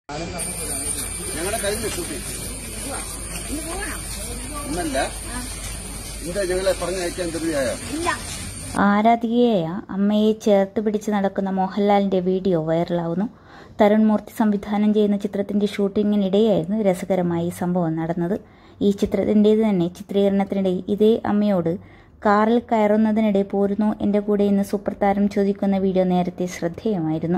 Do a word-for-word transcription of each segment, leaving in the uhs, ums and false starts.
ഞങ്ങളുടെ കഴിഞ്ഞ ഷൂട്ടിംഗ് ഇന്നല്ല എന്താ ഞങ്ങളെ പറഞ്ഞയക്കാൻ ധൃതിയായോ? ആരാധികയായ അമ്മയെ ചേർത്ത് പിടിച്ച് നടക്കുന്ന മോഹൻലാലിന്റെ വീഡിയോ വൈറലാവുന്നു. തരുൺ മൂർത്തി സംവിധാനം ചെയ്യുന്ന ചിത്രത്തിന്റെ ഷൂട്ടിങ്ങിനിടെയായിരുന്നു രസകരമായി ഈ സംഭവം നടന്നത്. ഈ ചിത്രത്തിൻ്റേത് തന്നെ ചിത്രീകരണത്തിനിടെ ഇതേ അമ്മയോട് കാറിൽ കയറുന്നതിനിടെ പോരുന്നു എന്റെ കൂടെ എന്ന് സൂപ്പർ താരം ചോദിക്കുന്ന വീഡിയോ നേരത്തെ ശ്രദ്ധേയമായിരുന്നു.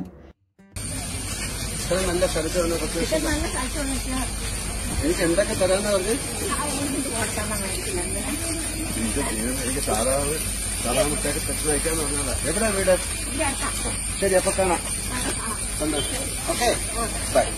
എനിക്ക് എന്തൊക്കെ തരാന്ന് പറഞ്ഞു എനിക്ക് സാധാരണ സാധാരണത്തേക്ക് തെറ്റ് വയ്ക്കാന്ന് പറഞ്ഞതാ. എവിടെ വീട്? ശരി, അപ്പൊ കാണാം. Okay, bye.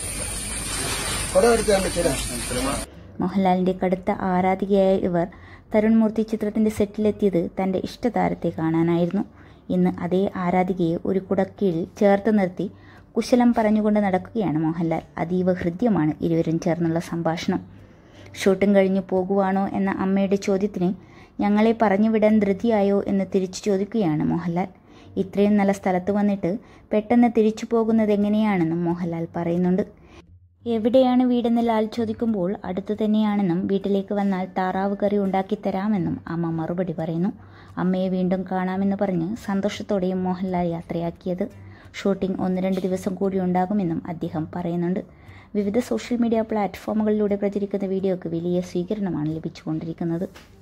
മോഹൻലാലിന്റെ കടുത്ത ആരാധികയായ ഇവർ തരുൺ മൂർത്തി ചിത്രത്തിന്റെ സെറ്റിലെത്തിയത് തന്റെ ഇഷ്ടതാരത്തെ കാണാനായിരുന്നു. ഇന്ന് അതേ ആരാധികയെ ഒരു കുടക്കീഴിൽ ചേർത്ത് നിർത്തി കുശലം പറഞ്ഞുകൊണ്ട് നടക്കുകയാണ് മോഹൻലാൽ. അതീവ ഹൃദ്യമാണ് ഇരുവരും ചേർന്നുള്ള സംഭാഷണം. ഷൂട്ടിംഗ് കഴിഞ്ഞു പോകുവാണോ എന്ന അമ്മയുടെ ചോദ്യത്തിന് ഞങ്ങളെ പറഞ്ഞുവിടാൻ ധൃതിയായോ എന്ന് തിരിച്ചു ചോദിക്കുകയാണ് മോഹൻലാൽ. ഇത്രയും നല്ല സ്ഥലത്ത് വന്നിട്ട് പെട്ടെന്ന് തിരിച്ചു പോകുന്നത് എങ്ങനെയാണെന്നും മോഹൻലാൽ പറയുന്നുണ്ട്. എവിടെയാണ് വീടെന്ന് ലാൽ ചോദിക്കുമ്പോൾ അടുത്തു തന്നെയാണെന്നും വീട്ടിലേക്ക് വന്നാൽ താറാവ് കറി ഉണ്ടാക്കിത്തരാമെന്നും അമ്മ മറുപടി പറയുന്നു. അമ്മയെ വീണ്ടും കാണാമെന്ന് പറഞ്ഞ് സന്തോഷത്തോടെയും മോഹൻലാൽ യാത്രയാക്കിയത്. ഷൂട്ടിംഗ് ഒന്ന് രണ്ട് ദിവസം കൂടി ഉണ്ടാകുമെന്നും അദ്ദേഹം പറയുന്നുണ്ട്. വിവിധ സോഷ്യൽ മീഡിയ പ്ലാറ്റ്ഫോമുകളിലൂടെ പ്രചരിക്കുന്ന വീഡിയോയ്ക്ക് വലിയ സ്വീകരണമാണ് ലഭിച്ചുകൊണ്ടിരിക്കുന്നത്.